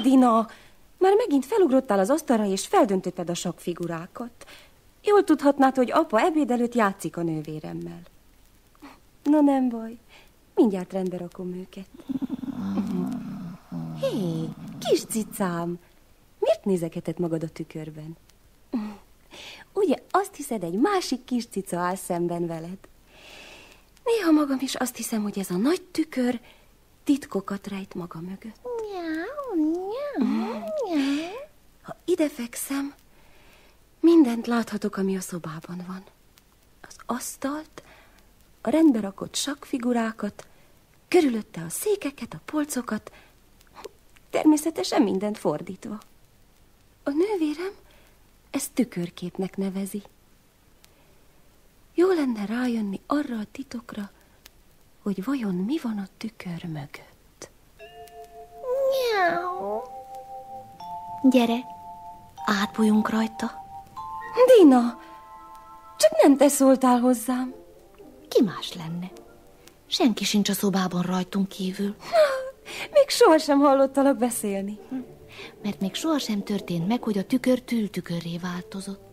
Dina! Már megint felugrottál az asztalra, és feldöntötted a sakkfigurákat. Jól tudhatnád, hogy apa ebéd előtt játszik a nővéremmel. Na nem baj, mindjárt rendbe rakom őket. Hé, kis cicám, miért nézegeted magad a tükörben? Ugye azt hiszed, egy másik kis cica áll szemben veled? Néha magam is azt hiszem, hogy ez a nagy tükör titkokat rejt maga mögött. Ha ide fekszem, mindent láthatok, ami a szobában van. Az asztalt, a rendbe rakott sakkfigurákat, körülötte a székeket, a polcokat, természetesen mindent fordítva. A nővérem ezt tükörképnek nevezi. Jó lenne rájönni arra a titokra, hogy vajon mi van a tükör mögött. Gyere, átbújjunk rajta. Dina, csak nem te szóltál hozzám. Ki más lenne? Senki sincs a szobában rajtunk kívül. Még sohasem hallottalak beszélni. Mert még sohasem történt meg, hogy a tükör tültükörré változott.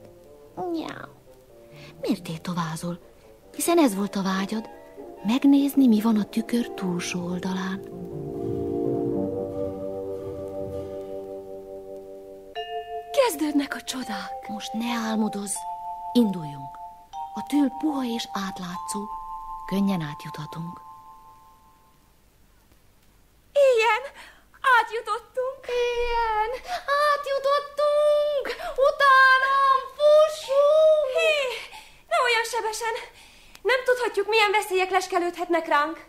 Miért tétovázol? Hiszen ez volt a vágyad, megnézni, mi van a tükör túlsó oldalán. Kezdődnek a csodák. Most ne álmodozz, induljunk. A tül puha és átlátszó, könnyen átjuthatunk. Ilyen, átjutottunk. Ilyen, átjutottunk, utánam fussunk. Hé, ne olyan sebesen. Nem tudhatjuk, milyen veszélyek leskelődhetnek ránk.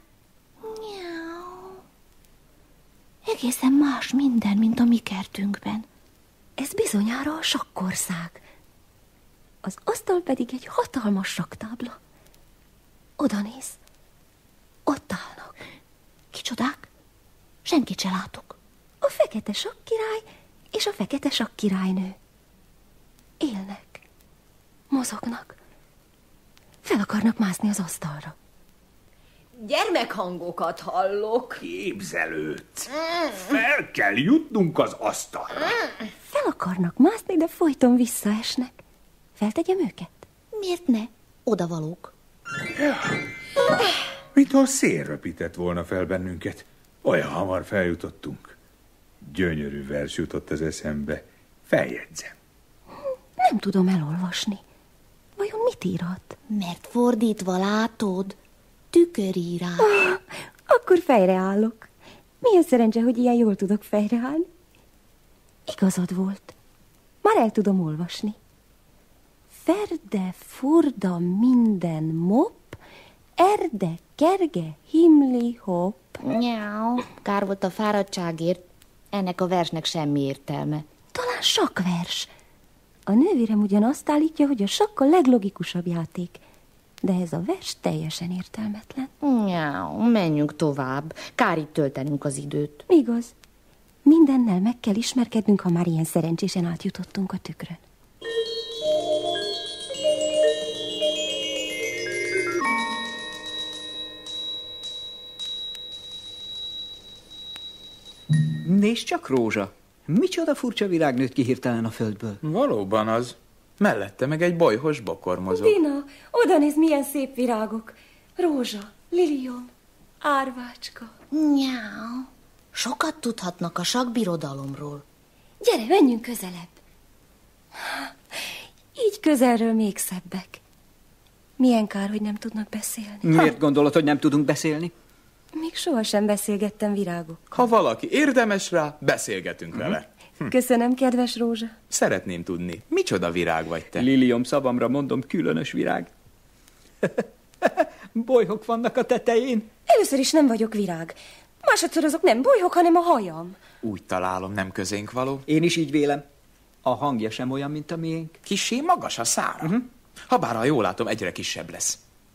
Egészen más minden, mint a mi kertünkben. Ez bizonyára a sakkország. Az asztal pedig egy hatalmas sakktábla. Oda néz. Ott állnak. Kicsodák? Senkit se látok. A fekete sakkirály és a fekete sakkirálynő. Élnek. Mozognak. Fel akarnak mászni az asztalra. Gyermekhangokat hallok. Képzelődsz. Fel kell jutnunk az asztalra. Fel akarnak mászni, de folyton visszaesnek. Feltegyem őket? Miért ne? Odavalók. Mintha a szél röpített volna fel bennünket. Olyan hamar feljutottunk. Gyönyörű vers jutott az eszembe. Feljegyzem. Nem tudom elolvasni. Vajon mit írhat? Mert fordítva látod, tükörírás. Akkor fejreállok. Milyen szerencse, hogy ilyen jól tudok fejreállni. Igazad volt. Már el tudom olvasni. Ferde, furda, minden mop, erde, kerge, himli, hopp. Kár volt a fáradtságért. Ennek a versnek semmi értelme. Talán sakkvers. A nővérem ugyan azt állítja, hogy a sakk a leglogikusabb játék. De ez a vers teljesen értelmetlen. Menjünk tovább. Kár itt töltenünk az időt. Igaz. Mindennel meg kell ismerkednünk, ha már ilyen szerencsésen átjutottunk a tükrön. Nézd csak, Rózsa! Micsoda furcsa virág nőtt ki hirtelen a földből. Valóban az. Mellette meg egy bolyhos bokor mozog. Dina, oda nézd, milyen szép virágok. Rózsa, liliom, árvácska. Sokat tudhatnak a sakkbirodalomról. Gyere, menjünk közelebb. Így közelről még szebbek. Milyen kár, hogy nem tudnak beszélni. Miért gondolod, hogy nem tudunk beszélni? Még sohasem beszélgettem virágok. Ha valaki érdemes rá, beszélgetünk vele. Köszönöm, kedves Rózsa. Szeretném tudni, micsoda virág vagy te? Liliom, szavamra mondom, különös virág. Bolyhok vannak a tetején. Először is nem vagyok virág. Másodszor azok nem bolyhok, hanem a hajam. Úgy találom, nem közénk való. Én is így vélem. A hangja sem olyan, mint a miénk. Kissé magas a szára. Habár, ha jól látom, egyre kisebb lesz.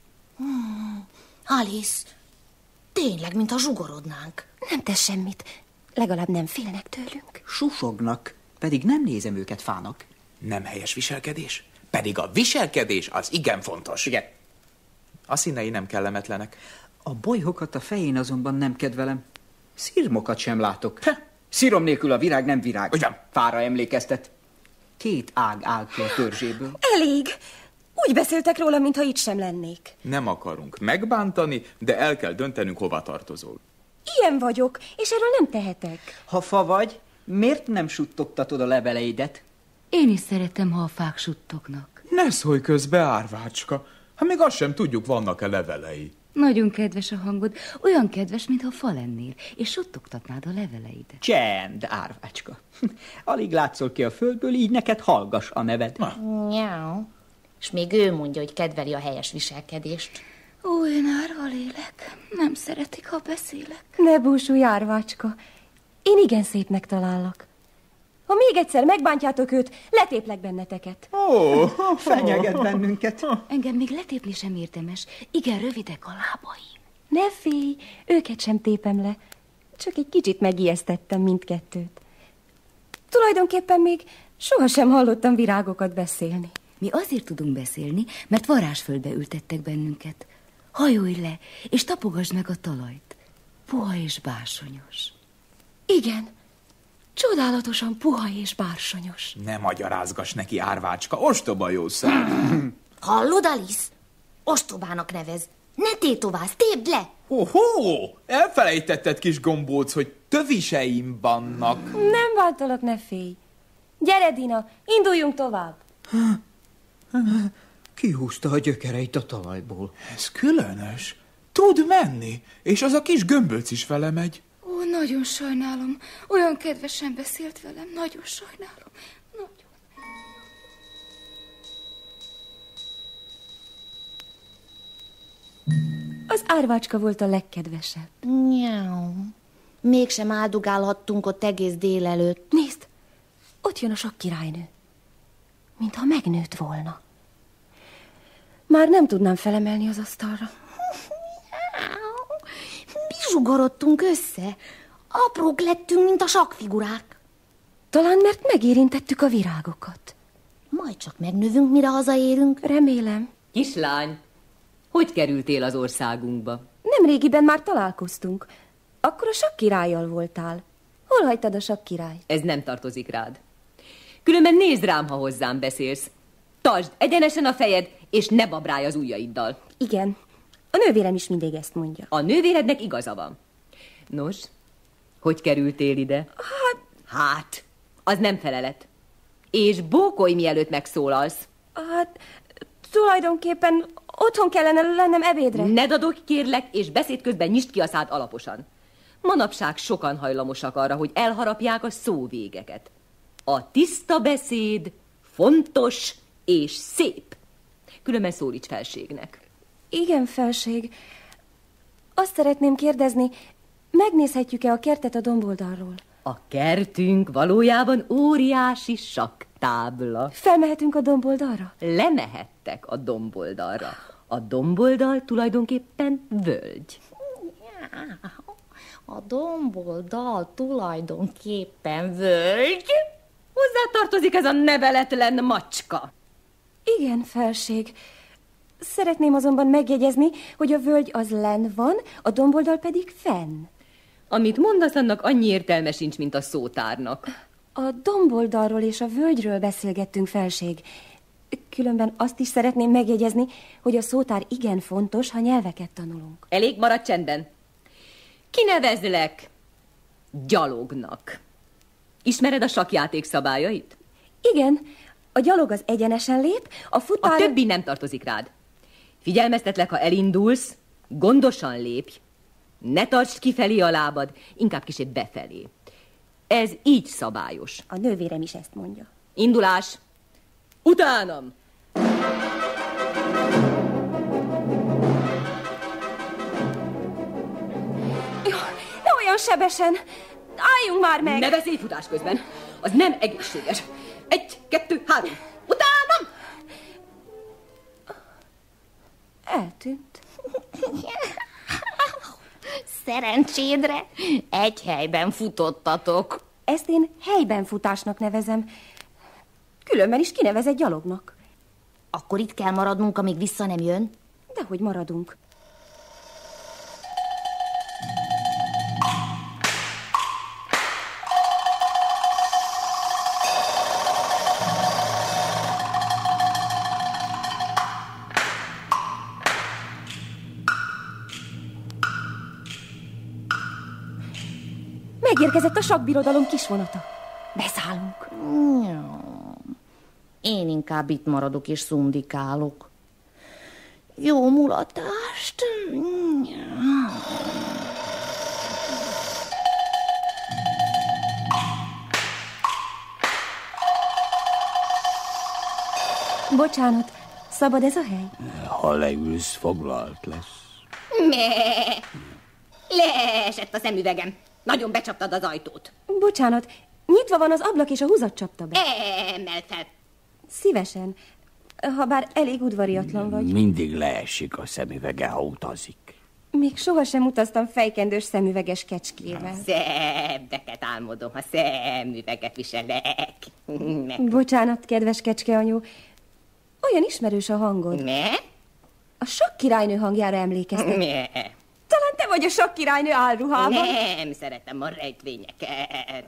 Alice, tényleg, mint a zsugorodnánk. Nem tesz semmit. Legalább nem félnek tőlünk. Susognak, pedig nem nézem őket fának. Nem helyes viselkedés? Pedig a viselkedés az igen fontos. Igen. A színei nem kellemetlenek. A bolyhokat a fején azonban nem kedvelem. Szirmokat sem látok. Szirom nélkül a virág nem virág. Ugyan. Fára emlékeztet. 2 ág áll ki a törzséből. Elég! Úgy beszéltek róla, mintha itt sem lennék. Nem akarunk megbántani, de el kell döntenünk, hova tartozol. Ilyen vagyok, és erről nem tehetek. Ha fa vagy, miért nem suttogtatod a leveleidet? Én is szeretem, ha a fák suttognak. Ne szólj közbe, árvácska. Hát még azt sem tudjuk, vannak-e levelei. Nagyon kedves a hangod, olyan kedves, mintha fa lennél, és suttogtatnád a leveleidet. Csend, árvácska. Alig látszol ki a földből, így neked hallgass a neved. Nyáu. És még ő mondja, hogy kedveli a helyes viselkedést. Ó, én árva lélek. Nem szeretik, ha beszélek. Ne búsulj, árvácska. Én igen szépnek talállak. Ha még egyszer megbántjátok őt, letéplek benneteket. Fenyeget bennünket. Engem még letépni sem érdemes. Igen, rövidek a lábaim. Ne félj, őket sem tépem le. Csak egy kicsit megijesztettem mindkettőt. Tulajdonképpen még sohasem hallottam virágokat beszélni. Mi azért tudunk beszélni, mert varázsföldbe ültettek bennünket. Hajolj le, és tapogasd meg a talajt. Puha és bársonyos. Igen, csodálatosan puha és bársonyos. Ne magyarázgass neki, árvácska, ostoba jó szám. Hallod, Alice? Ostobának nevez. Ne tétovázz, tépd le! Elfelejtetted, kis gombóc, hogy töviseim vannak. Nem váltalak, ne félj. Gyere, Dina, induljunk tovább. Kihúzta a gyökereit a talajból. Ez különös. Tud menni, és az a kis gömbölc is vele megy. Ó, nagyon sajnálom. Olyan kedvesen beszélt velem. Nagyon sajnálom. Nagyon. Az árvácska volt a legkedvesebb. Nyáu. Mégsem áldogálhattunk ott egész délelőtt. Nézd, ott jön a sakkirálynő. Mintha megnőtt volna. Már nem tudnám felemelni az asztalra. Bizsugorodtunk össze. Aprók lettünk, mint a sakkfigurák. Talán mert megérintettük a virágokat. Majd csak megnövünk, mire hazaérünk. Remélem. Kislány, hogy kerültél az országunkba? Nemrégiben már találkoztunk. Akkor a sakkirállyal voltál. Hol hagytad a sakkirályt? Ez nem tartozik rád. Különben nézd rám, ha hozzám beszélsz. Tartsd egyenesen a fejed, és ne babrálj az ujjaiddal. Igen, a nővérem is mindig ezt mondja. A nővérednek igaza van. Nos, hogy kerültél ide? Hát, az nem felelet. És bókolj, mielőtt megszólalsz. Hát, tulajdonképpen otthon kellene lennem ebédre. Ne dadogj, kérlek, és beszéd közben nyisd ki a szád alaposan. Manapság sokan hajlamosak arra, hogy elharapják a szóvégeket. A tiszta beszéd fontos és szép. Különben szólíts felségnek. Igen, felség. Azt szeretném kérdezni, megnézhetjük-e a kertet a domboldalról? A kertünk valójában óriási sakktábla. Felmehetünk a domboldalra? Lemehettek a domboldalra. A domboldal tulajdonképpen völgy. A domboldal tulajdonképpen völgy. Hozzá tartozik ez a neveletlen macska. Igen, felség. Szeretném azonban megjegyezni, hogy a völgy az lenn van, a domboldal pedig fenn. Amit mondasz, annak annyi értelme sincs, mint a szótárnak. A domboldalról és a völgyről beszélgettünk, felség. Különben azt is szeretném megjegyezni, hogy a szótár igen fontos, ha nyelveket tanulunk. Elég, maradj csendben. Kinevezlek gyalognak. Ismered a sakkjáték szabályait? Igen, a gyalog az egyenesen lép, a futár... A többi nem tartozik rád. Figyelmeztetlek, ha elindulsz, gondosan lépj. Ne tartsd kifelé a lábad, inkább kicsit befelé. Ez így szabályos. A nővérem is ezt mondja. Indulás! Utánam! Jó, ne olyan sebesen! Álljunk már meg! Ne beszélj futás közben! Az nem egészséges. 1, 2, 3. Utánam! Eltűnt. Szerencsédre egy helyben futottatok. Ezt én helyben futásnak nevezem. Különben is kinevezett gyalognak. Akkor itt kell maradnunk, amíg vissza nem jön? Dehogy maradunk. Megérkezett a sakkbirodalom kisvonata. Beszállunk. Én inkább itt maradok és szundikálok. Jó mulatást. Bocsánat, szabad ez a hely? Ha leülsz, foglalt lesz. Leesett a szemüvegem. Nagyon becsaptad az ajtót. Bocsánat, nyitva van az ablak, és a húzat csapta be. Emeld fel. Szívesen, ha bár elég udvariatlan vagy. Mindig leesik a szemüvege, ha utazik. Még sohasem utaztam fejkendős szemüveges kecskével. Szebbeket álmodom, ha szemüveget viselek. Bocsánat, kedves kecskeanyu, olyan ismerős a hangod. A sakkirálynő hangjára emlékeztet. Talán te vagy a sakkirálynő álruhában. Nem szeretem a rejtvényeket.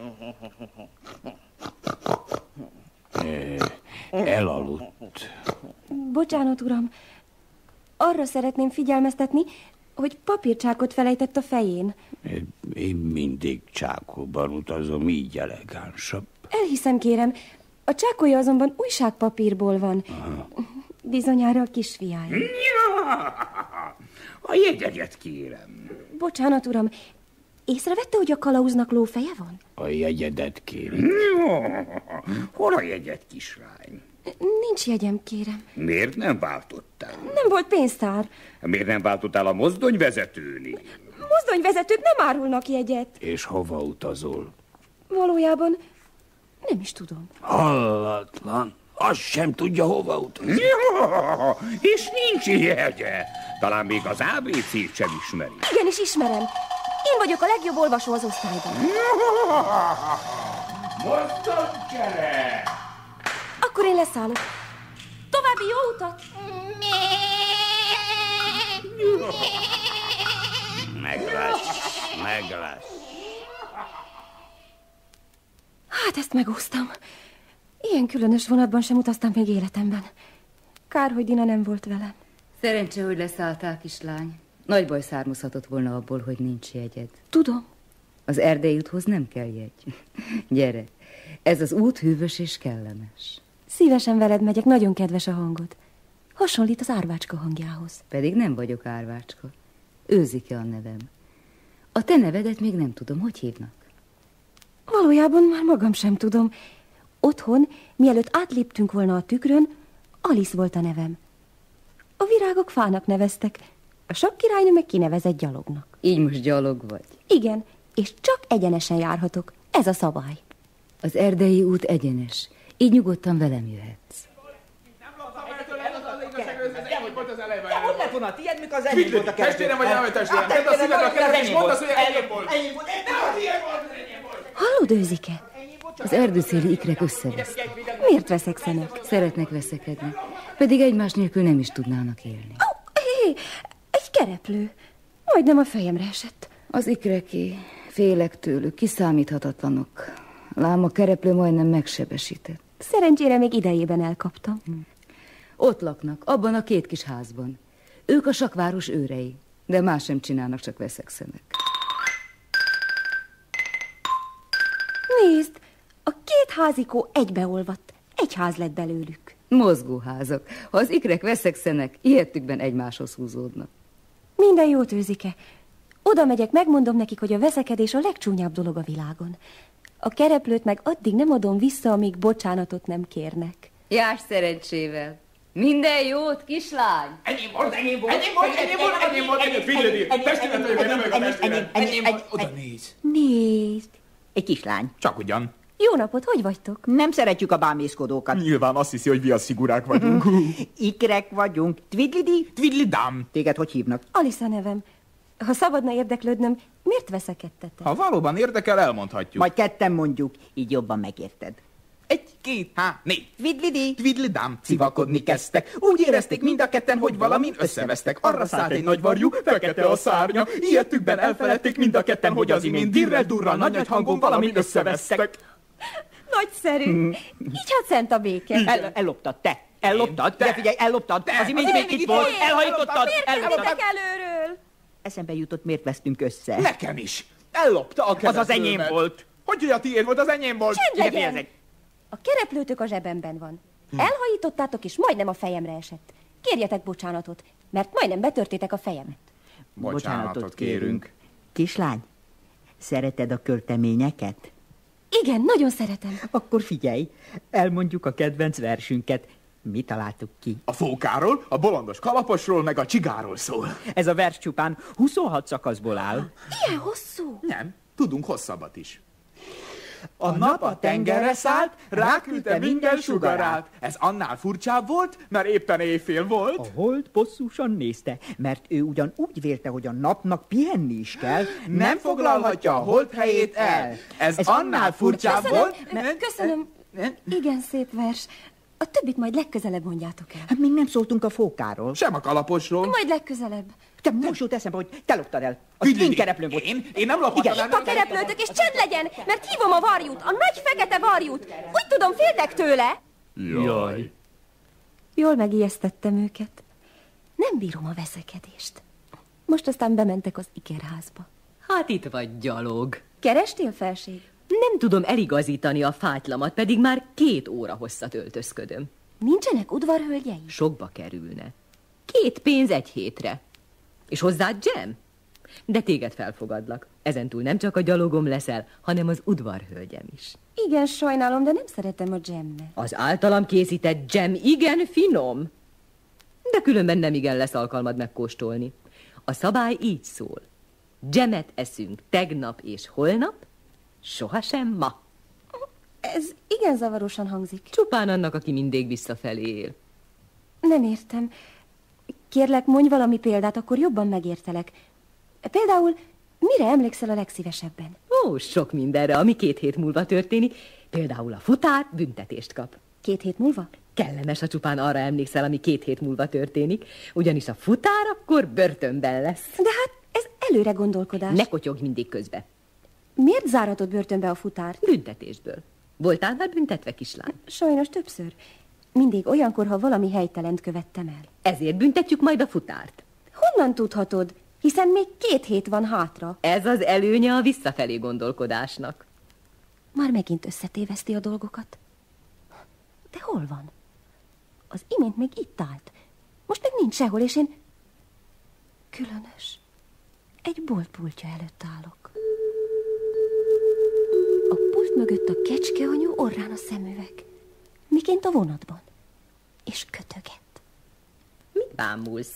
Elaludt. Bocsánat, uram, arra szeretném figyelmeztetni, hogy papírcsákot felejtett a fején. Én mindig csákóban utazom, így elegánsabb. Elhiszem, kérem, a csákója azonban újságpapírból van. Aha. Bizonyára a kisfiája. A jegyeket kérem. Bocsánat, uram, észrevette, hogy a kalauznak lófeje van? A jegyedet kéri. Hol a jegyed, kislány? Nincs jegyem, kérem. Miért nem váltottál? Nem volt pénztár. Miért nem váltottál a mozdonyvezetőnél? Mozdonyvezetők nem árulnak jegyet. És hova utazol? Valójában nem is tudom. Hallatlan. Azt sem tudja, hova utazik. Ja, és nincs jegye. Talán még az ABC-t sem ismeri. Igenis ismerem. Én vagyok a legjobb olvasó az osztályban. Mozdonycsere! Akkor én leszállok. További jó utat! Meg lesz. Hát ezt megúsztam. Ilyen különös vonatban sem utaztam még életemben. Kár, hogy Dina nem volt velem. Szerencse, hogy leszálltál, kislány. Nagy baj származhatott volna abból, hogy nincs jegyed. Tudom. Az Erdélyi úthoz nem kell jegy. Gyere, ez az út hűvös és kellemes. Szívesen veled megyek, nagyon kedves a hangod. Hasonlít az árvácska hangjához. Pedig nem vagyok árvácska. Őzike a nevem. A te nevedet még nem tudom, hogy hívnak? Valójában már magam sem tudom. Otthon, mielőtt átléptünk volna a tükrön, Alice volt a nevem. A virágok fának neveztek, a sakkirálynő meg kinevezett gyalognak. Így most gyalog vagy? Igen, és csak egyenesen járhatok. Ez a szabály. Az Erdélyi út egyenes. Így nyugodtan velem jöhetsz. Hogy lett volna a tiéd, mikor az enyém volt a kezdő? Testvérem vagy nem, testvérem? Mondd a szíved a kezed, és mondd azt, hogy enyém volt. Hallod, Őzike? Az erdőszéli ikrek összevesztek. Miért veszekszenek? Szeretnek veszekedni, pedig egymás nélkül nem is tudnának élni. Hé, egy kereplő. Majdnem a fejemre esett. Az ikreké, félek tőlük, kiszámíthatatlanok. Lám a kereplő majdnem megsebesített. Szerencsére még idejében elkaptam. Ott laknak, abban a két kis házban. Ők a sakkváros őrei, de más sem csinálnak, csak veszekszenek. Nézd, a két házikó egybeolvadt. Egy ház lett belőlük. Mozgóházak. Ha az ikrek veszekszenek, ilyetükben egymáshoz húzódnak. Minden jót, Őzike. Oda megyek, megmondom nekik, hogy a veszekedés a legcsúnyább dolog a világon. A kereplőt meg addig nem adom vissza, amíg bocsánatot nem kérnek. Járj szerencsével! Minden jót, kislány! Enyém volt, figyelj, testvéred vagyok, nem vagyok a testvéred. Enyém volt, oda néz. Nézd! Egy kislány. Csak ugyan. Jó napot, hogy vagytok? Nem szeretjük a bámészkodókat. Nyilván azt hiszi, hogy viaszfigurák vagyunk. Ikrek vagyunk. Twidlidi? Twidlidám. Téged hogy hívnak? Alice a nevem. Ha szabadna érdeklődnöm, miért veszekedtetek? Ha valóban érdekel, elmondhatjuk. Majd ketten mondjuk, így jobban megérted. 1, 2, 3, 4. Twidlidi? Twidlidám, civakodni kezdtek. Úgy érezték mind a ketten, hogy valamin összevesztek. Arra szállt egy nagy varjú, fekete a szárnya. Ilyetükben elfeledték mind a ketten, hogy az imént dirrel-durral nagy hangon valamin összevesztek. Nagyszerű. Így hát szent a béke. Elloptad, te. Elloptad, de figyelj, elloptad. Az imént még itt volt, elhajítottad, Miért elloptad. jöttek előről? Eszembe jutott, miért vesztünk össze. Nekem is. Ellopta a kereplőmet. Az enyém volt. Hogy a tiéd volt, az enyém volt? Csend legyen! A kereplőtök a zsebemben van. Elhajítottátok, és majdnem a fejemre esett. Kérjetek bocsánatot, mert majdnem betörtétek a fejemet. Bocsánatot kérünk. Kislány, szereted a költeményeket? Igen, nagyon szeretem. Akkor figyelj, elmondjuk a kedvenc versünket. Mi találtuk ki? A fókáról, a bolondos kalaposról, meg a csigáról szól. Ez a vers csupán 26 szakaszból áll. Ilyen hosszú? Nem, tudunk hosszabbat is. A nap a tengerre szállt, ráküldte minden sugarát. Ez annál furcsább volt, mert éppen éjfél volt. A hold bosszúsan nézte, mert ő ugyan úgy vélte, hogy a napnak pihenni is kell. Nem foglalhatja a hold helyét el. Ez annál furcsább volt. Köszönöm. Igen, szép vers. A többit majd legközelebb mondjátok el. Hát még nem szóltunk a fókáról. Sem a kalaposról. Majd legközelebb. Te most jut eszembe, hogy te loptad el. Az én kereplőm volt. Én nem lophattam el. Itt a kereplőtök, és csend legyen, mert hívom a varjút, a nagy fekete varjút. Úgy tudom, féltek tőle. Jaj. Jól megijesztettem őket. Nem bírom a veszekedést. Most aztán bementek az ikerházba. Hát itt vagy gyalog. Kerestél, felség? Nem tudom eligazítani a fátlamat, pedig már 2 óra hosszat öltözködöm. Nincsenek udvarhölgyei? Sokba kerülne. 2 pénz 1 hétre. És hozzád dzsem? De téged felfogadlak. Ezentúl nem csak a gyalogom leszel, hanem az udvarhölgyem is. Igen, sajnálom, de nem szeretem a dzsemmet. Az általam készített dzsem igen finom. De különben nem igen lesz alkalmad megkóstolni. A szabály így szól. Dzsemet eszünk tegnap és holnap, sohasem ma. Ez igen zavarosan hangzik. Csupán annak, aki mindig visszafelé él. Nem értem. Kérlek, mondj valami példát, akkor jobban megértelek. Például, mire emlékszel a legszívesebben? Ó, sok mindenre, ami 2 hét múlva történik. Például a futár büntetést kap. 2 hét múlva? Kellemes, ha csupán arra emlékszel, ami 2 hét múlva történik. Ugyanis a futár akkor börtönben lesz. De hát ez előre gondolkodás. Ne kotyogj mindig közbe. Miért záratod börtönbe a futárt? Büntetésből. Voltál már büntetve, kislány? Sajnos többször. Mindig olyankor, ha valami helytelent követtem el. Ezért büntetjük majd a futárt. Honnan tudhatod? Hiszen még 2 hét van hátra. Ez az előnye a visszafelé gondolkodásnak. Már megint összetéveszti a dolgokat. De hol van? Az imént még itt állt. Most meg nincs sehol, és én... Különös. Egy boltpultja előtt állok. A pult mögött a kecskeanyu, orrán a szemüveg. Miként a vonatban. És kötöget. Mit bámulsz?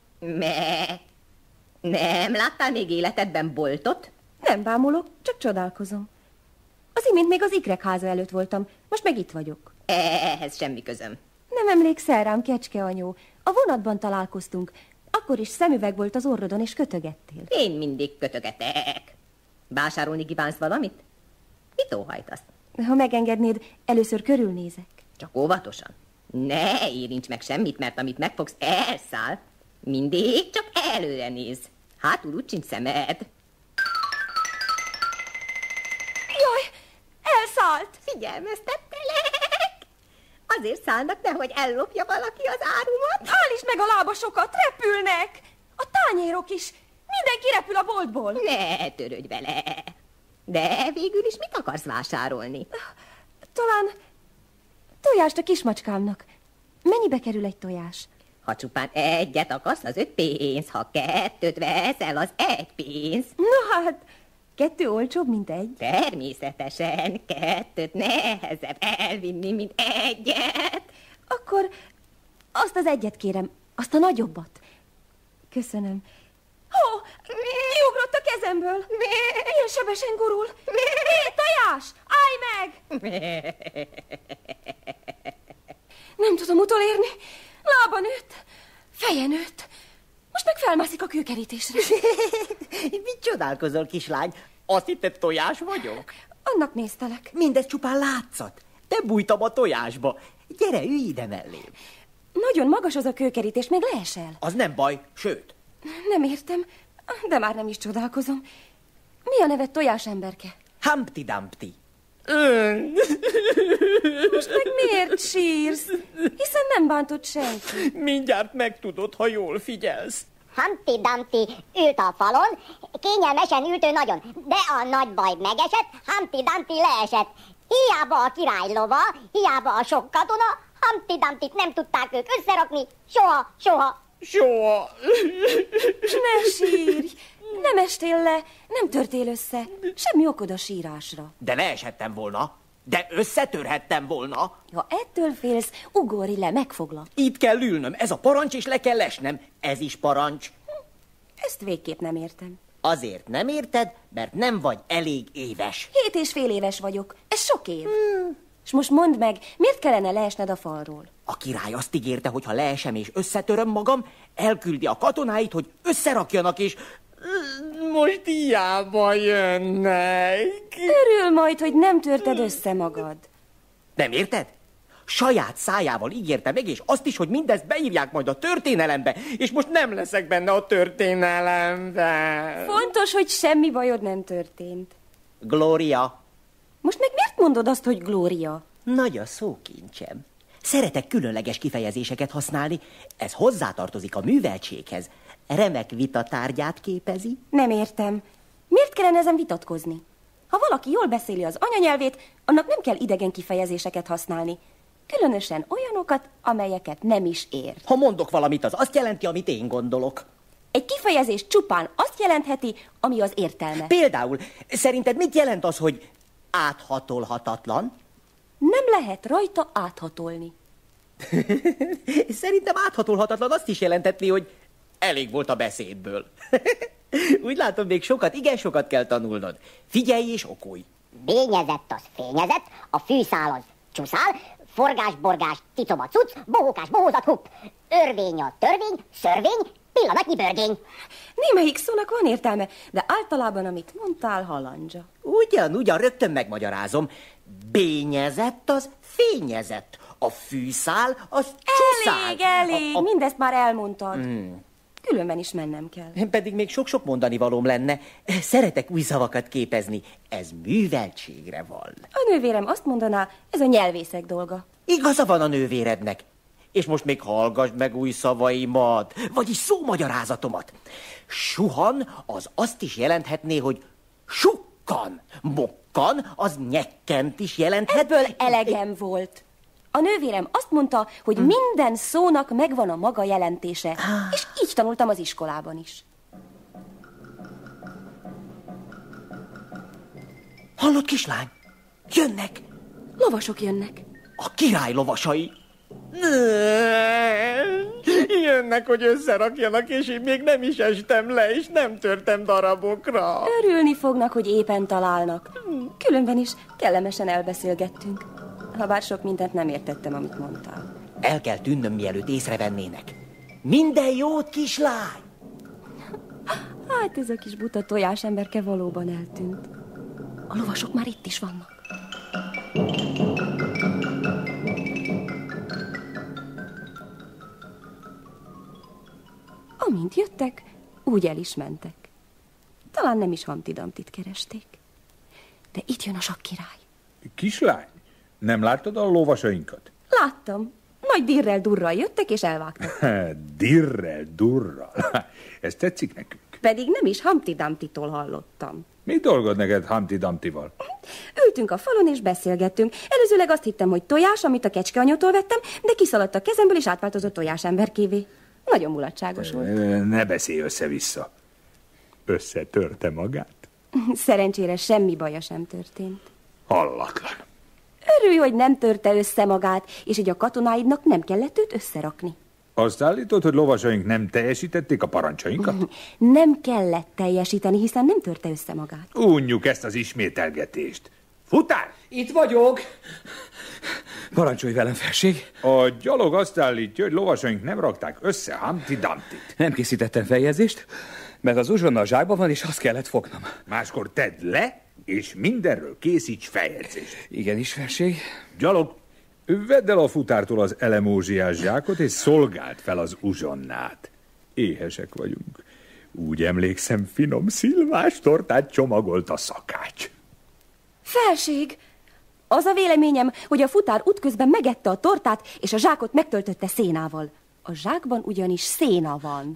Nem láttál még életedben boltot? Nem bámulok, csak csodálkozom. Az imént még az ikrek háza előtt voltam, most meg itt vagyok. Ehhez semmi közöm. Nem emlékszel rám, kecskeanyó? A vonatban találkoztunk. Akkor is szemüveg volt az orrodon, és kötögettél. Én mindig kötögetek. Vásárolni kívánsz valamit? Mit óhajtasz? Ha megengednéd, először körülnézek. Csak óvatosan. Ne érints meg semmit, mert amit megfogsz, elszáll. Mindig csak előre néz. Hátul úgy sincs szemed. Jaj, elszállt! Figyelmeztettelek! Azért szállnak, nehogy ellopja valaki az árumat. Állítsd meg a lábasokat, repülnek! A tányérok is! Mindenki repül a boltból! Ne törődj vele! De végül is mit akarsz vásárolni? Talán tojást a kismacskámnak. Mennyibe kerül egy tojás? Ha csupán 1 akarsz, az 5 pénz. Ha 2 veszel, az 1 pénz. Na hát, 2 olcsóbb, mint 1. Természetesen 2 nehezebb elvinni, mint 1. Akkor azt az 1 kérem, azt a nagyobbat. Köszönöm. Ó, kiugrott a kezemből. Milyen sebesen gurul. Hé, tojás, állj meg! Nem tudom utolérni. Lába nőtt, feje nőtt. Most meg felmászik a kőkerítésre. Mit csodálkozol, kislány? Azt hitted, tojás vagyok? Annak néztelek. Mindez csupán látszat. Te bújtam a tojásba. Gyere, ülj ide mellém. Nagyon magas az a kőkerítés, még leesel. Az nem baj, sőt. Nem értem, de már nem is csodálkozom. Mi a neved, tojás emberke? Humpty Dumpty. Most meg miért sírsz? Hiszen nem bántott senki. Mindjárt megtudod, ha jól figyelsz. Humpty Dumpty ült a falon, kényelmesen ült ő nagyon, de a nagy baj megesett, Humpty Dumpty leesett. Hiába a király lova, hiába a sok katona, Humpty Dumptyt nem tudták ők összerakni, soha. Ne sírj! Nem estél le, nem törtél össze. Semmi okod a sírásra. De leeshettem volna, de összetörhettem volna. Ha ettől félsz, ugorj le, megfoglak. Itt kell ülnöm, ez a parancs, és le kell esnem. Ez is parancs. Ezt végképp nem értem. Azért nem érted, mert nem vagy elég éves. 7,5 éves vagyok, ez sok év. És most mondd meg, miért kellene leesned a falról? A király azt ígérte, hogy ha leesem és összetöröm magam, elküldi a katonáit, hogy összerakjanak, és most hiába jönnek. Örül majd, hogy nem törted össze magad. Nem érted? Saját szájával ígérte meg, és azt is, hogy mindezt beírják majd a történelembe, és most nem leszek benne a történelemben. Fontos, hogy semmi bajod nem történt. Gloria. Most meg miért mondod azt, hogy Glória? Nagy a szókincsem. Szeretek különleges kifejezéseket használni, ez hozzátartozik a műveltséghez. Remek vita tárgyát képezi. Nem értem. Miért kellene ezen vitatkozni? Ha valaki jól beszéli az anyanyelvét, annak nem kell idegen kifejezéseket használni. Különösen olyanokat, amelyeket nem is ért. Ha mondok valamit, az azt jelenti, amit én gondolok. Egy kifejezés csupán azt jelentheti, ami az értelme. Például, szerinted mit jelent az, hogy áthatolhatatlan? Nem lehet rajta áthatolni. Szerintem áthatolhatatlan azt is jelentetni, hogy elég volt a beszédből. Úgy látom, még igen sokat kell tanulnod. Figyelj és okulj. Bényezett az fényezett, a fűszál az csúszál, forgás-borgás, cicoba cuc, bohókás bohózat hupp. Örvény a törvény, szörvény, pillanatnyi börgény. Némelyik szónak van értelme, de általában, amit mondtál, halandzsa. Ugyan, rögtön megmagyarázom. Bényezett az fényezett. A fűszál az csúszál. Elég, mindezt már elmondtad. Különben is mennem kell. Pedig még sok-sok mondani valóm lenne. Szeretek új szavakat képezni. Ez műveltségre van. A nővérem azt mondaná, ez a nyelvészek dolga. Igaza van a nővérednek. És most még hallgassd meg új szavaimat, vagyis szómagyarázatomat. Suhan az azt is jelenthetné, hogy sukkan. Mokkan az nyekkent is jelenthet. Ebből elegem volt. A nővérem azt mondta, hogy minden szónak megvan a maga jelentése, és így tanultam az iskolában is. Hallod, kislány? Jönnek! Lovasok jönnek. A király lovasai. Jönnek, hogy összerakjanak, és én még nem is estem le, és nem törtem darabokra. Örülni fognak, hogy éppen találnak. Különben is kellemesen elbeszélgettünk. Habár sok mindent nem értettem, amit mondtál. El kell tűnnöm, mielőtt észrevennének. Minden jót, kislány! Hát ez a kis buta tojásemberke valóban eltűnt. A lovasok már itt is vannak. Amint jöttek, úgy el is mentek. Talán nem is Humpty Dumptyt keresték. De itt jön a sakkirály. Kislány, nem láttad a lovasainkat? Láttam. Nagy dirrel-durral jöttek és elvágtak. Dirrel-durral? Ez tetszik nekünk. Pedig nem is Humpty Dumptytól hallottam. Mi dolgod neked Humpty Dumptyval? Ültünk a falon és beszélgettünk. Előzőleg azt hittem, hogy tojás, amit a kecskeanyótól vettem, de kiszaladt a kezemből és átváltozott tojásemberkévé. Nagyon mulatságos volt. Ne beszélj össze-vissza. Összetörte magát? Szerencsére semmi baja sem történt. Hallatlan. Örülj, hogy nem törte össze magát, és hogy a katonáidnak nem kellett őt összerakni. Azt állítod, hogy lovasaink nem teljesítették a parancsainkat? Nem kellett teljesíteni, hiszen nem törte össze magát. Unjuk ezt az ismételgetést. Futár! Itt vagyok! Parancsolj velem, felség! A gyalog azt állítja, hogy lovasaink nem rakták össze Humpty Dumptyt. Nem készítettem feljegyzést, mert az uzsonna a zsákban van, és azt kellett fognom. Máskor tedd le, és mindenről készíts feljegyzést. Igenis, felség. Gyalog, vedd el a futártól az elemózsiás zsákot, és szolgáld fel az uzsonnát. Éhesek vagyunk. Úgy emlékszem, finom szilvás tortát csomagolt a szakács. Felség! Az a véleményem, hogy a futár útközben megette a tortát, és a zsákot megtöltötte szénával. A zsákban ugyanis széna van.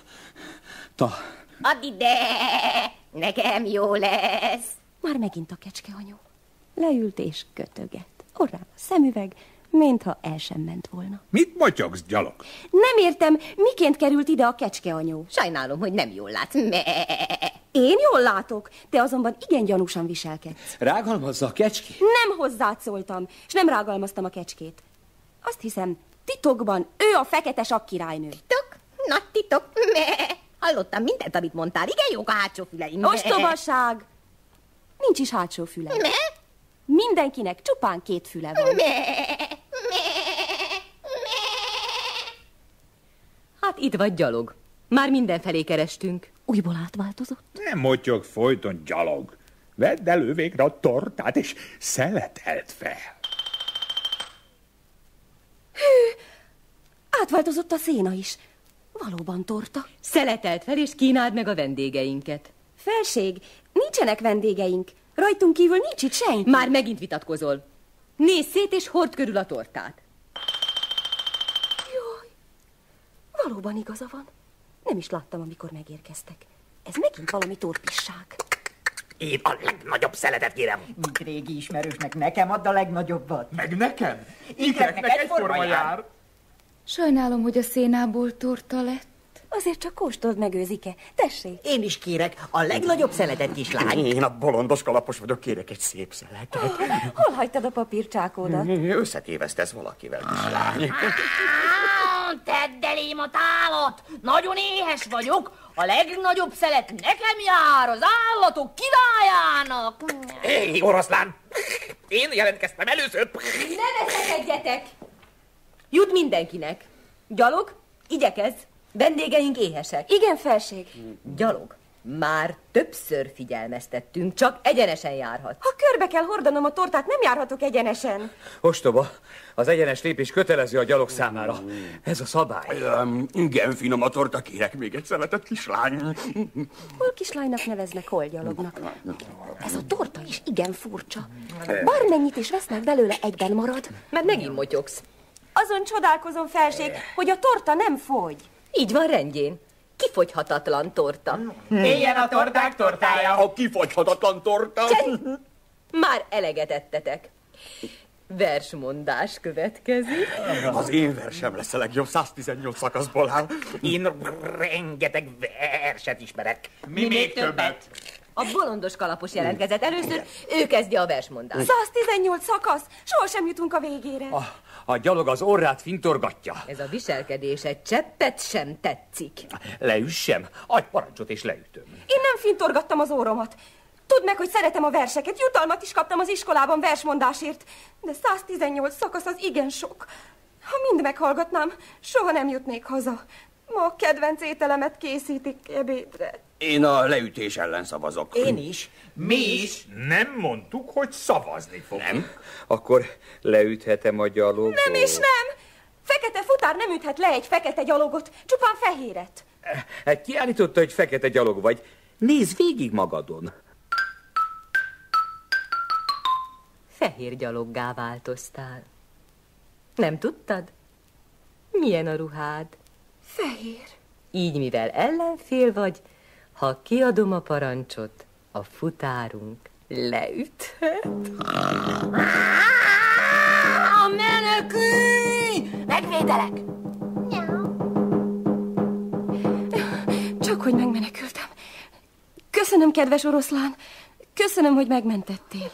Add ide! Nekem jó lesz! Már megint a kecskeanyó. Leült és kötöget. Orrán a szemüveg, mintha el sem ment volna. Mit motyogsz, gyalog? Nem értem, miként került ide a kecskeanyó. Sajnálom, hogy nem jól látsz. Én jól látok, te azonban igen gyanúsan viselkedsz. Rágalmazza a kecské? Nem hozzád szóltam, és nem rágalmaztam a kecskét. Azt hiszem, titokban ő a fekete sakkirálynő. Titok? Nagy titok. Hallottam mindent, amit mondtál. Igen, jók a hátsó füleim. Ostobaság! Nincs is hátsó füle. Mindenkinek csupán 2 füle van. Hát itt vagy, gyalog. Már mindenfelé kerestünk. Újból átváltozott? Nem motyog folyton, gyalog. Vedd elő végre a tortát, és szeleteld fel. Hű, átváltozott a széna is. Valóban torta. Szeleteld fel, és kínáld meg a vendégeinket. Felség, nincsenek vendégeink. Rajtunk kívül nincs itt senki. Már megint vitatkozol. Nézz szét, és hord körül a tortát. Jaj, valóban igaza van. Nem is láttam, amikor megérkeztek. Ez megint valami torpisság. Én a legnagyobb szeletet kérem. Mint régi ismerősnek, nekem add a legnagyobbat. Meg nekem? Ikreknek egyforma jár. Sajnálom, hogy a szénából torta lett. Azért csak kóstold meg, Őzike. Tessék. Én is kérek a legnagyobb szeletet, kislány. Én a bolondos kalapos vagyok, kérek egy szép szeletet. Hol hagytad a papírcsákódat? Összetévesztesz valakivel, kislány. Tedd elém a tálat! Nagyon éhes vagyok! A legnagyobb szelet nekem jár, az állatok királyának! Hé, oroszlán! Én jelentkeztem először! Ne veszekedjetek! Jut mindenkinek. Gyalog, igyekezz! Vendégeink éhesek. Igen, felség. Gyalog, már többször figyelmeztettünk, csak egyenesen járhat. Ha körbe kell hordanom a tortát, nem járhatok egyenesen. Ostoba, az egyenes lépés kötelező a gyalog számára. Ez a szabály. Igen, finom a torta, kérek még egy szeletet, kislány. Hol kislánynak neveznek, hol gyalognak. Ez a torta is igen furcsa. Bármennyit is vesznek belőle, egyben marad. Mert megint motyogsz. Azon csodálkozom, felség, hogy a torta nem fogy. Így van, rendjén. Kifogyhatatlan torta. Éljen a torták tortája! A kifogyhatatlan torta! Már eleget ettetek. Versmondás következik. Az én versem lesz a legjobb, 118 szakaszból áll. Én rengeteg verset ismerek. Mi még többet? A bolondos kalapos jelentkezett először, ő kezdje a versmondást. 118 szakasz, sohasem jutunk a végére. A gyalog az orrát fintorgatja. Ez a viselkedés egy cseppet sem tetszik. Leüssem, adj parancsot és leütöm. Én nem fintorgattam az óromat. Tudd meg, hogy szeretem a verseket, jutalmat is kaptam az iskolában versmondásért. De 118 szakasz az igen sok. Ha mind meghallgatnám, soha nem jutnék haza. Ma a kedvenc ételemet készítik ebédre. Én a leütés ellen szavazok. Én is. Mi is? Nem mondtuk, hogy szavazni fogunk. Nem? Akkor leüthetem a gyalogot. Nem és nem! Fekete futár nem üthet le egy fekete gyalogot, csupán fehéret. Hát kiállította, hogy fekete gyalog vagy. Nézd végig magadon. Fehér gyaloggá változtál. Nem tudtad? Milyen a ruhád? Fehér. Így, mivel ellenfél vagy, ha kiadom a parancsot, a futárunk leüthet. Menekülj! Megvédelek! Csak hogy megmenekültem. Köszönöm, kedves oroszlán. Köszönöm, hogy megmentettél.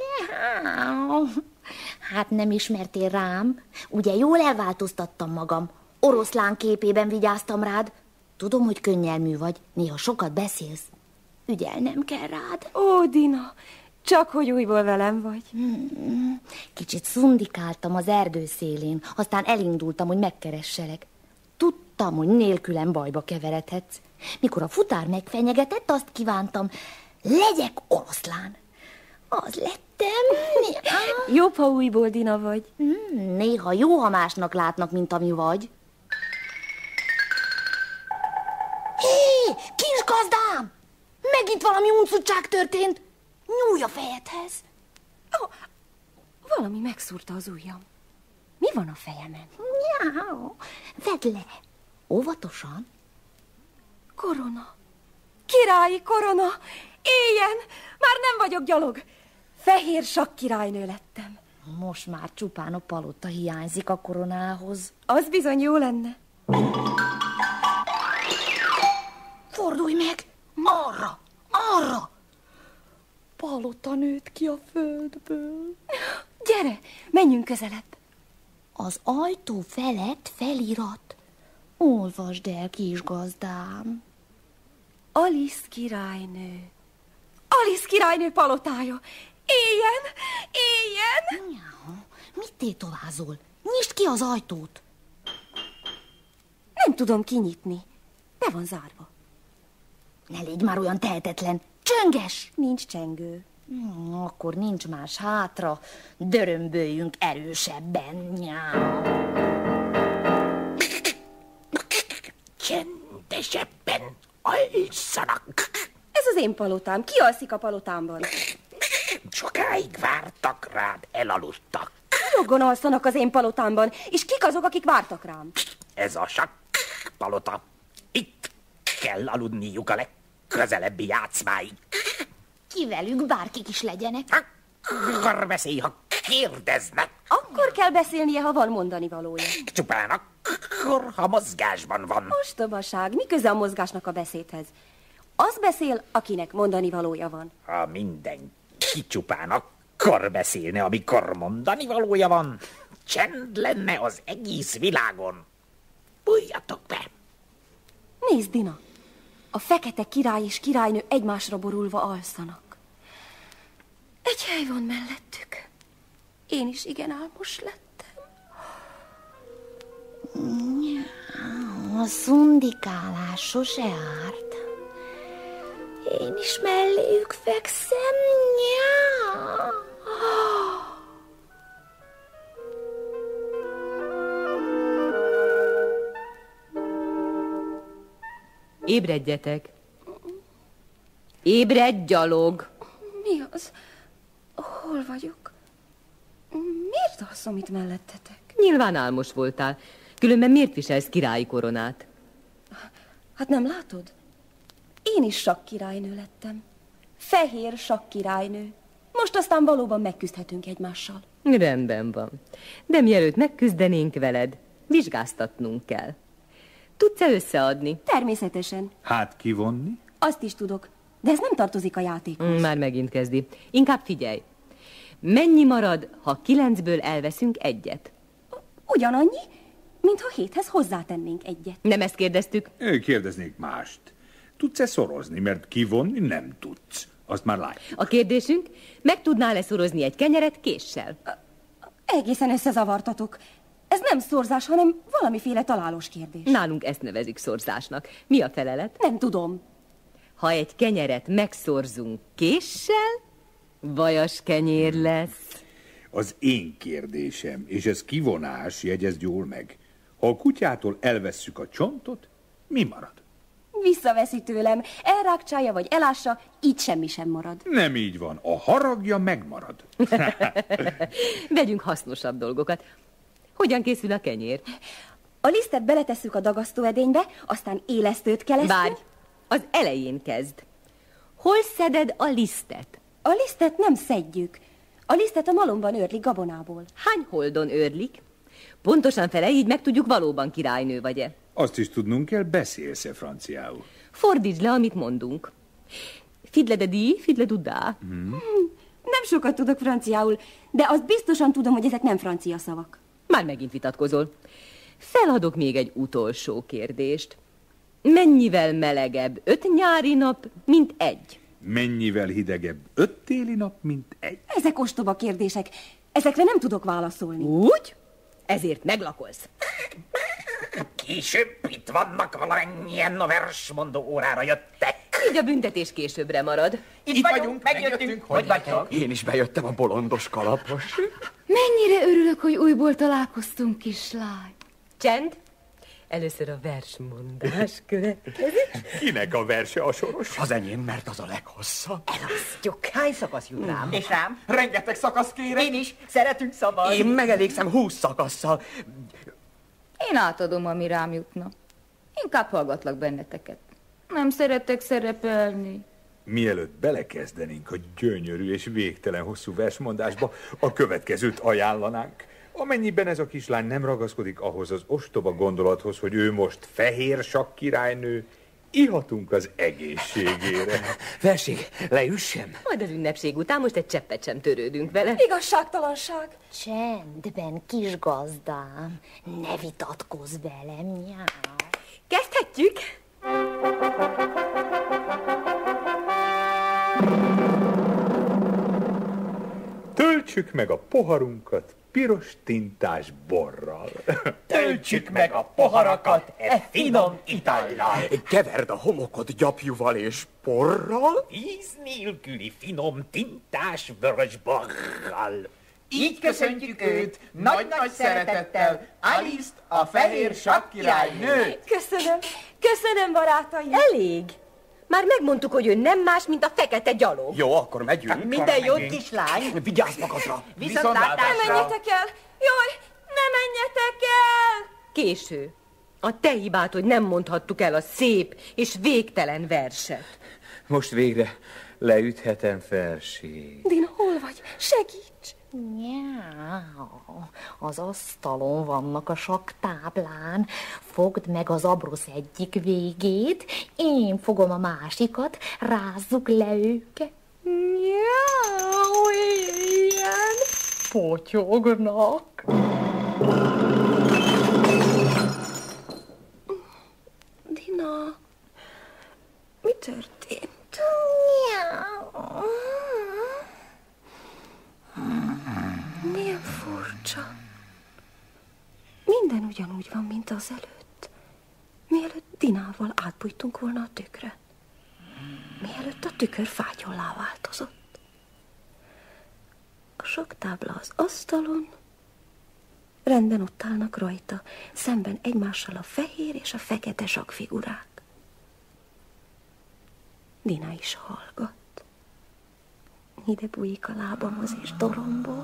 Hát nem ismertél rám. Ugye jól elváltoztattam magam. Oroszlán képében vigyáztam rád. Tudom, hogy könnyelmű vagy, néha sokat beszélsz. Ügyelnem kell rád. Ó, Dina, csak hogy újból velem vagy. Kicsit szundikáltam az erdő szélén, aztán elindultam, hogy megkeresselek. Tudtam, hogy nélkülem bajba keveredhetsz. Mikor a futár megfenyegetett, azt kívántam, legyek oroszlán. Az lettem. Jobb, ha újból Dina vagy. Néha jó, ha másnak látnak, mint ami vagy. Hé, kisgazdám! Megint valami uncutság történt. Nyúlj a fejedhez. Valami megszúrta az ujjam. Mi van a fejemen? Nyáó, vedd le. Óvatosan. Korona. Királyi korona. Éljen! Már nem vagyok gyalog. Fehér sakkirálynő lettem. Most már csupán a palota hiányzik a koronához. Az bizony jó lenne. Fordulj meg! Arra! Arra! Palota nőtt ki a földből. Gyere, menjünk közelebb. Az ajtó felett felirat. Olvasd el, kisgazdám. Alice királynő. Alice királynő palotája. Éljen! Éljen! Ja, mit tétovázol? Nyisd ki az ajtót. Nem tudom kinyitni. Be van zárva. Ne légy már olyan tehetetlen. Csönges! Nincs csengő. Akkor nincs más hátra. Dörömböljünk erősebben. Nyá. Csendesebben alszanak. Ez az én palotám. Ki alszik a palotámban? Sokáig vártak rád, elaludtak. Joggon alszanak az én palotámban, és kik azok, akik vártak rám? Ez a sakk palota. Itt kell aludniuk a legközelebbi játszmáig. Kivelük bárkik is legyenek. Akkor beszélj, ha kérdeznek. Akkor kell beszélnie, ha van mondani valója. Csupán akkor, ha mozgásban van. Ostobaság, mi köze a mozgásnak a beszédhez? Az beszél, akinek mondani valója van. Ha mindenki csupán akkor beszélne, amikor mondani valója van, csend lenne az egész világon. Bújjatok be! Nézd, Dina! A fekete király és királynő egymásra borulva alszanak. Egy hely van mellettük. Én is igen álmos lettem. A szundikálás sose árt. Én is melléjük fekszem. Nyá. Ébredjetek! Ébredj, gyalog! Mi az? Hol vagyok? Miért alszom itt mellettetek? Nyilván álmos voltál. Különben miért viselsz királyi koronát? Hát nem látod? Én is sakkirálynő lettem. Fehér sakkirálynő. Most aztán valóban megküzdhetünk egymással. Rendben van. De mielőtt megküzdenénk veled, vizsgáztatnunk kell. Tudsz-e összeadni? Természetesen. Hát kivonni? Azt is tudok, de ez nem tartozik a játékhoz. Már megint kezdi. Inkább figyelj. Mennyi marad, ha 9-ből elveszünk egyet? Ugyanannyi, mintha 7-hez hozzátennénk egyet. Nem ezt kérdeztük? Kérdeznék mást. Tudsz-e szorozni, mert kivonni nem tudsz. Azt már látjuk. A kérdésünk, meg tudnál-e szorozni egy kenyeret késsel? Egészen összezavartatok. Ez nem szorzás, hanem valamiféle találós kérdés. Nálunk ezt nevezik szorzásnak. Mi a felelet? Nem tudom. Ha egy kenyeret megszorzunk késsel, vajas kenyér lesz. Az én kérdésem, és ez kivonás, jegyezd jól meg. Ha a kutyától elvesszük a csontot, mi marad? Visszaveszi tőlem, elrákcsálja vagy elássa, így semmi sem marad. Nem így van, a haragja megmarad. Vegyünk hasznosabb dolgokat. Hogyan készül a kenyér? A lisztet beletesszük a dagasztóedénybe, aztán élesztőt kelesztünk. Várj, az elején kezd. Hol szeded a lisztet? A lisztet nem szedjük. A lisztet a malomban őrlik gabonából. Hány holdon őrlik? Pontosan fele, így meg tudjuk, valóban királynő vagy-e. Azt is tudnunk kell, beszélsz-e franciául. Fordítsd le, amit mondunk. Fidle de di, fidle du da. Nem sokat tudok franciául, de azt biztosan tudom, hogy ezek nem francia szavak. Már megint vitatkozol. Feladok még egy utolsó kérdést. Mennyivel melegebb 5 nyári nap, mint 1? Mennyivel hidegebb 5 téli nap, mint 1? Ezek ostoba kérdések. Ezekre nem tudok válaszolni. Úgy? Ezért meglakolsz. Később itt vannak, valamennyien a versmondó órára jöttek. Így a büntetés későbbre marad. Itt vagyunk, megjöttünk. Hogy vagytok? Én is bejöttem a bolondos kalapos. Mennyire örülök, hogy újból találkoztunk, kislány. Csend! Először a versmondás következik. Kinek a verse a soros? Az enyém, mert az a leghosszabb. Elosztjuk. Hány szakasz jut rám? És rám? Rengeteg szakasz kérek. Én is. Szeretünk szavazni. Én megelégszem 20 szakasszal. Én átadom, ami rám jutna. Inkább hallgatlak benneteket. Nem szeretek szerepelni. Mielőtt belekezdenénk a gyönyörű és végtelen hosszú versmondásba, a következőt ajánlanánk. Amennyiben ez a kislány nem ragaszkodik ahhoz az ostoba gondolathoz, hogy ő most fehér sakkirálynő, ihatunk az egészségére. Verség, leüssem? Majd az ünnepség után most egy cseppet sem törődünk vele. Igazságtalanság. Csendben, kis gazdám, ne vitatkozz velem, nyá. Kezdhetjük? Töltsük meg a poharunkat piros tintás borral. Töltsük meg a poharakat finom itallal. Keverd a homokot gyapjúval és porral. Víz nélküli finom tintás vörös borral. Így köszöntjük őt nagy-nagy szeretettel, Alice-t, a fehér sakkirálynőt. Köszönöm, barátaim. Elég. Már megmondtuk, hogy ő nem más, mint a fekete gyalog. Jó, akkor megyünk. Minden jót, kislány. Vigyázz magadra. Viszontlátásra. Ne menjetek el. Jaj, ne menjetek el. Késő. A te hibád, hogy nem mondhattuk el a szép és végtelen verset. Most végre leüthetem, Verség. Dina, hol vagy? Segíts! Nyá, az asztalon vannak a sakktáblán. Fogd meg az abrosz egyik végét, én fogom a másikat, rázzuk le őket. Nyá, ilyen potyognak. Dina, mi történt? Milyen furcsa. Minden ugyanúgy van, mint az előtt. Mielőtt Dinával átbújtunk volna a tükrön. Mielőtt a tükör fátyollá változott. A sakktábla az asztalon, rendben ott állnak rajta, szemben egymással a fehér és a fekete sakkfigurák. Dina is hallgat. Ide bújik a lábamhoz és torombol.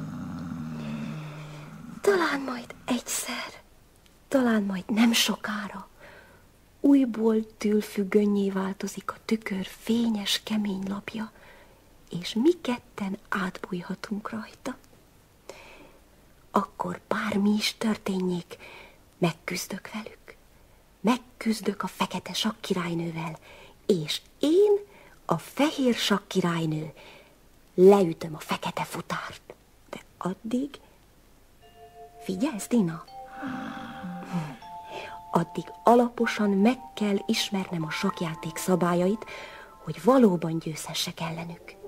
Talán majd egyszer, talán majd nem sokára újból tűlfüggönnyé változik a tükör fényes, kemény lapja, és mi ketten átbújhatunk rajta. Akkor bármi is történjék, megküzdök velük. Megküzdök a fekete sakkirálynővel, és én, a fehér sakkirálynő, leütöm a fekete futárt. De addig... Figyelsz, Dina? Addig alaposan meg kell ismernem a sakkjáték szabályait, hogy valóban győzhessek ellenük.